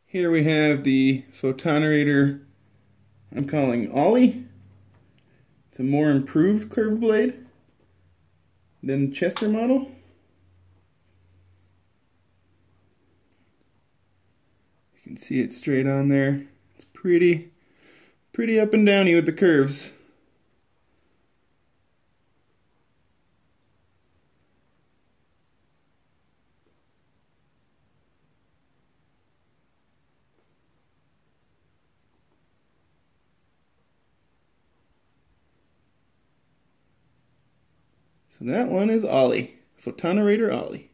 Here we have the Photonerator I'm calling Olly. It's a more improved curved blade than the Chester model. You can see it straight on there. It's pretty up and downy with the curves. So that one is Olly, Photonerator Olly.